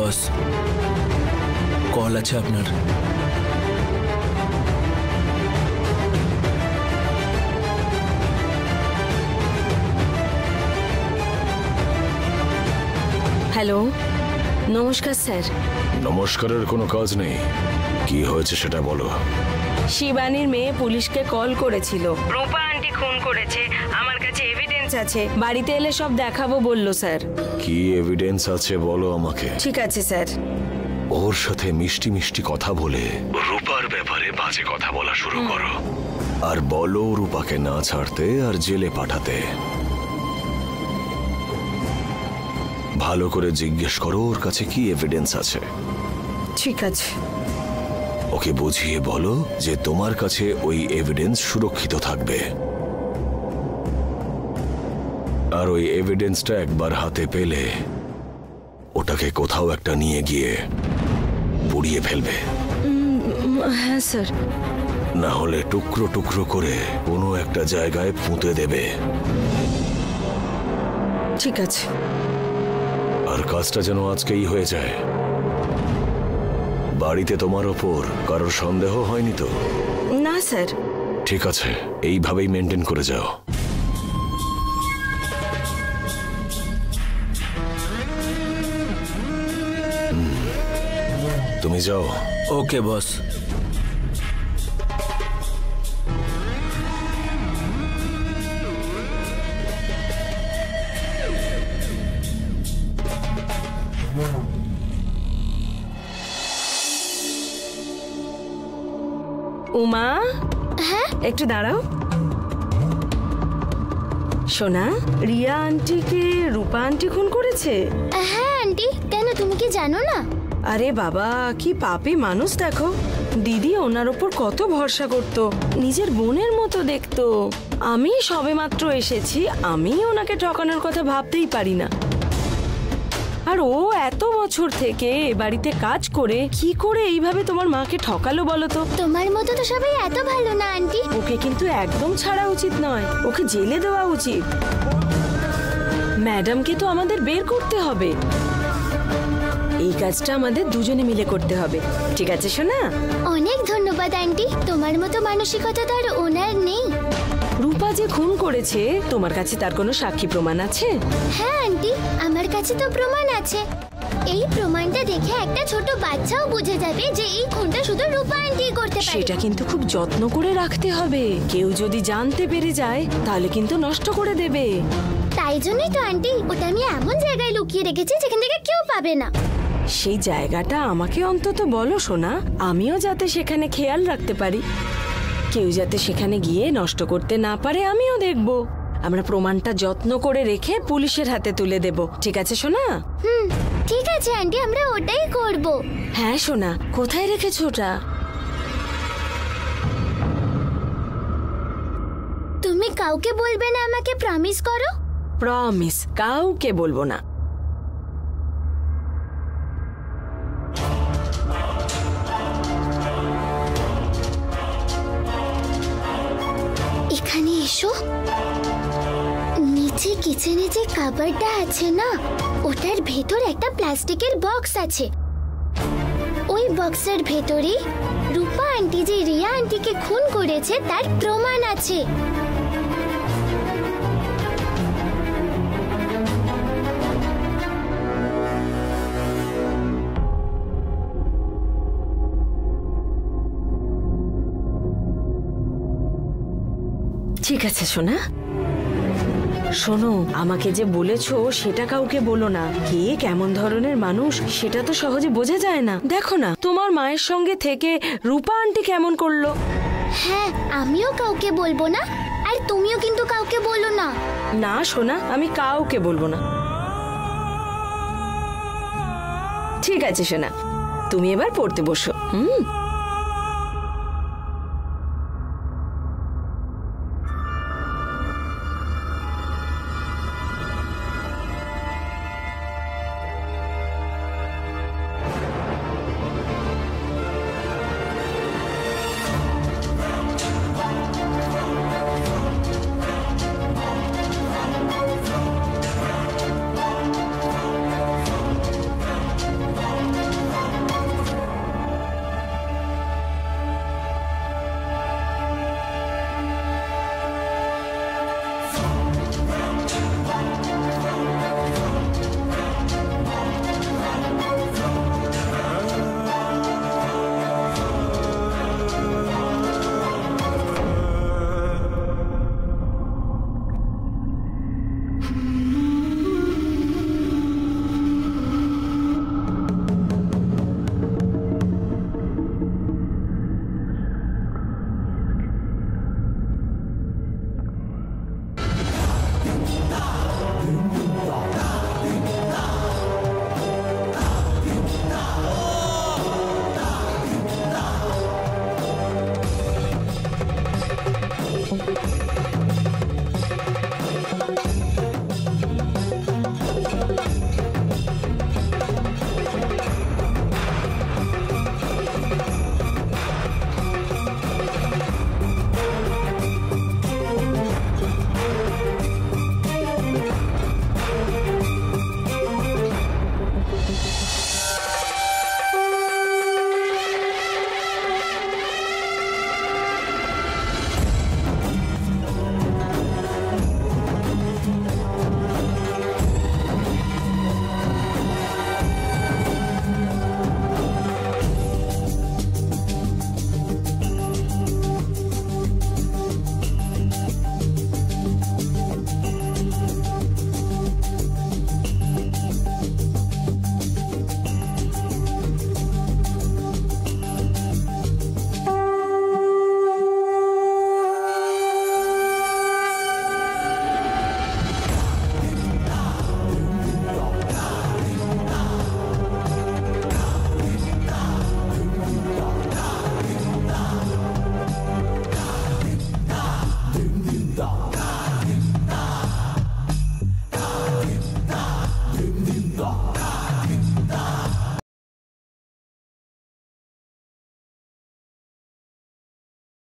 বস, call আছে আপনার। Hello, নমস্কার স্যার। নমস্কারের কোনো কাজ নেই, কি হয়েছে সেটা বলো। শিবানীর মেয়ে পুলিশকে কল করেছিল, রূপা আন্টি খুন করেছে, আমার কাছে এভিডেন্স আছে, বাড়িতে এলে সব দেখাবো বললো স্যার। কি এভিডেন্স আছে বলো আমাকে। ঠিক আছে স্যার। ওর সাথে মিষ্টি মিষ্টি কথা বলে রূপার ব্যাপারে বাজে কথা বলা শুরু করো, আর বলো রূপাকে না ছাড়তে আর জেলে পাঠাতে। ভালো করে জিজ্ঞেস করো ওর কাছে কি এভিডেন্স আছে। ঠিক আছে। ওকে বুঝিয়ে বলো যে তোমার কাছে ওই এভিডেন্স সুরক্ষিত থাকবে, আর ওই এভিডেন্সটা একবার হাতে পেলে ওটাকে কোথাও একটা নিয়ে গিয়ে পুড়িয়ে ফেলবে। হ্যাঁ স্যার। না হলে টুকরো টুকরো করে কোনো একটা জায়গায় পুঁতে দেবে। ঠিক আছে। আর কাজটা যেন আজকেই হয়ে যায়। বাড়িতে তোমার ওপর কারোর সন্দেহ হয়নি তো? না স্যার। ঠিক আছে, এইভাবেই মেনটেন করে যাও। তুমি যাও। ওকে বস। উমা, হ্যাঁ একটু দাঁড়াও। সোনা, রিয়া আন্টিকে রূপা আন্টি খুন করেছে? হ্যাঁ আন্টি, কেন তুমি কি জানো না? আরে বাবা, কি পাপী মানুষ দেখো। দিদি ওনার ওপর কত ভরসা করতো, নিজের বোনের মতো দেখতো। আমি সবেমাত্র এসেছি, আমি ওনাকে ঠকানোর কথা ভাবতেই পারি না। আর ও এত বছর থেকে এ বাড়িতে কাজ করে কি করে এইভাবে তোমার মাকে ঠকালো বলো তো? তোমার মতো তো সবাই এত ভালো না আন্টি। ওকে কিন্তু একদম ছাড়া উচিত নয়, ওকে জেলে দেওয়া উচিত। ম্যাডামকে তো আমাদের বের করতে হবে। এই কাজটা আমাদের দুজনে মিলে করতে হবে, ঠিক আছে সোনা? অনেক ধন্যবাদ আন্টি, তোমার মতো মানসিকতা তো আর ওনার নেই। রূপা যে খুন করেছে, তোমার কাছে তার কোনো সাক্ষী প্রমাণ আছে? হ্যাঁ আন্টি, আমার কাছে তো প্রমাণ আছে। এই প্রমাণটা দেখে একটা ছোট বাচ্চাও বুঝে যাবে যে এই খুনটা শুধু রূপা আন্টি করতে পারে। সেটা কিন্তু খুব যত্ন করে রাখতে হবে, কেউ যদি জানতে পেরে যায় তাহলে কিন্তু নষ্ট করে দেবে। তাই জন্যই তো আন্টি ওটা আমি এমন জায়গায় লুকিয়ে রেখেছি যেখান থেকে কেউ পাবে না। সেই জায়গাটা আমাকে অন্তত বলো সোনা, আমিও যাতে সেখানে খেয়াল রাখতে পারি। কেউ যাতে সেখানে গিয়ে নষ্ট করতে না পারে আমিও দেখব। আমরা প্রমাণটা যত্ন করে রেখে পুলিশের হাতে তুলে দেব, ঠিক আছে সোনা? ঠিক আছে আন্টি, আমরা ওটাই করব। হ্যাঁ সোনা, কোথায় রেখেছো ওটা? তুমি কাউকে বলবে না আমাকে, প্রমিস করো। প্রমিস, কাউকে বলবো না। এখানে এসো। নিচে কিচেনে যে কাবারটা আছে না, ওটার ভেতর একটা প্লাস্টিকের বক্স আছে। ওই বক্সের ভেতরে রূপা আন্টি যে রিয়া আন্টিকে খুন করেছে তার প্রমাণ আছে। ঠিক আছে সোনা। শোনো, আমাকে যে বলেছো সেটা কাউকে বলো না। কে কেমন ধরনের মানুষ সেটা তো সহজে বোঝা যায় না। দেখো না তোমার মায়ের সঙ্গে থেকে রূপা আন্টি কেমন করলো। হ্যাঁ, আমিও কাউকে বলবো না, আর তুমিও কিন্তু কাউকে বলো না। না সোনা, আমি কাউকে বলবো না। ঠিক আছে সোনা, তুমি এবার পড়তে বসো।